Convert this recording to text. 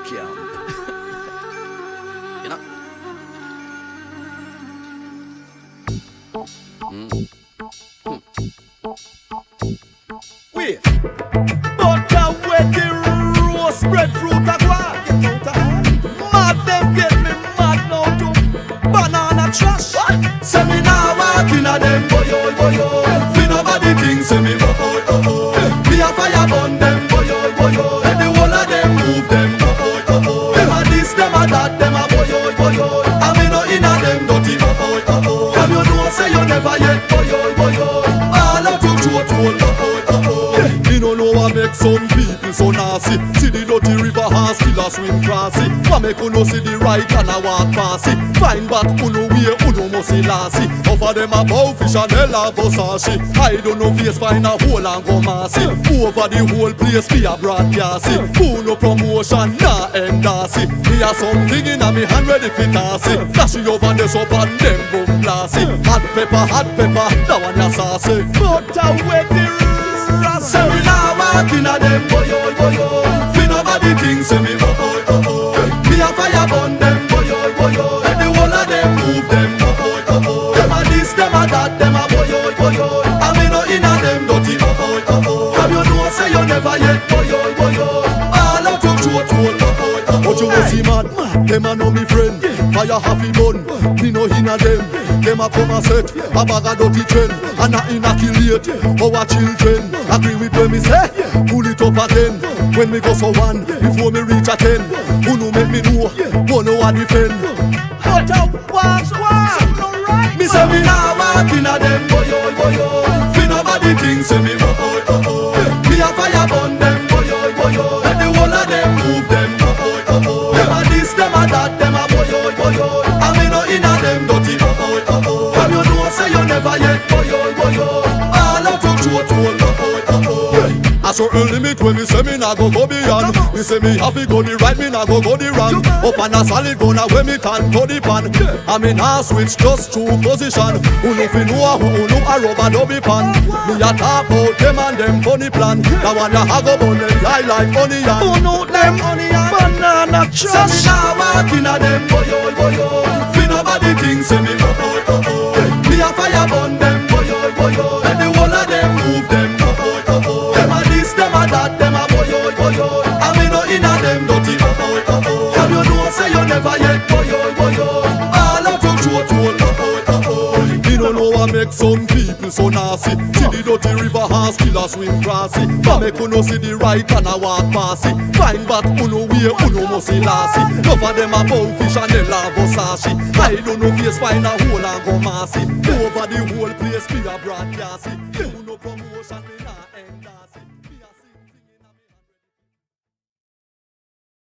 camp. You know? Wait. Butter with the roast breadfruit a guac. Mad them get me mad now too. Banana trash. Say me now walk inna them boyo boyo. Fi nobody think say me oh oh oh. Me a fire burn them boyo boyo. Let the whole of them move them oh oh oh. Them a this, them a that, them a boyo boyo. I me no inna them dirty oh oh oh. Come you know say you never yet boyo boyo. All out your throat hole oh oh oh. Me no know what make some people so nasty. See the dirty river horse still a swim crossy. What make uno see the right and a walk past it. Find back uno way uno must see lassie. Over them a bow fish and hell a Versace. I don't know face find a hole and go massy. Over the whole place be a broadcast. Uno promotion nah endorse. Me a something in a me hand ready for tossy. Flashy over the soap and them boom blasty. Hot pepper, that one ya saucy. Butter with the rest. Say me now walk inna them boyo boyo. Fi nobody think say me oh oh oh oh. Me a fire burn them boyo boyo. Let the whole of them move them oh oh oh oh. Them a this, them a that, them a boyo boyo. I me no inna them dirty oh oh oh oh. Come you know say you never yet boyo boyo. All out your throat hole oh oh oh. But you go see mad, them a know me friend. Fire happy bun, me no inna them. Them a come a set, a bag a dirty trend. And a inoculate our children. Agree with when me say, pull it up again. When me go so one, before me reach a 10. Who no make me know, who know I defend. But I was right. Me say me now walk inna them boyo boyo. Fi nobody think say me oh oh oh oh. Me a fire burn them boyo boyo. Let the whole of them move them oh oh oh oh. Them a this, them a that, them a boyo boyo. I me no inna them dirty oh oh oh oh. Come you know say you never yet boyo boyo. All out your throat hole oh oh oh oh. A certain limit when me say me nah go beyond. Me say me have to go the right, me nah go the wrong. Up on a solid gonna when me can to the pan. I me nah switch just to position. Who know fi know who know a rubber dubby pan. Me a talk about them and them funny plan. That one ya have go bun them lie like onion. Who know them onion? Banana trash. Say me nah walk inna them boyo boyo. Fi nobody think say me oh oh oh oh. Me a fire burn them boyo boyo. Let the whole of them move them oh oh oh oh. Them a this, them a that, them a boyo boyo. I me no inna them dirty oh oh oh oh. Come you know say you never yet boyo boyo. All out your throat hole oh oh oh oh. Me no know what make some people so nasty. See the dirty river horse still a swim crossy. But make uno see the right and a walk past it. Find back uno way uno must see lassie. Love of them a bow fish and hell a Versace. I don't know face find a hole and go massy. Over the whole place be a broadcast. Uno promotion.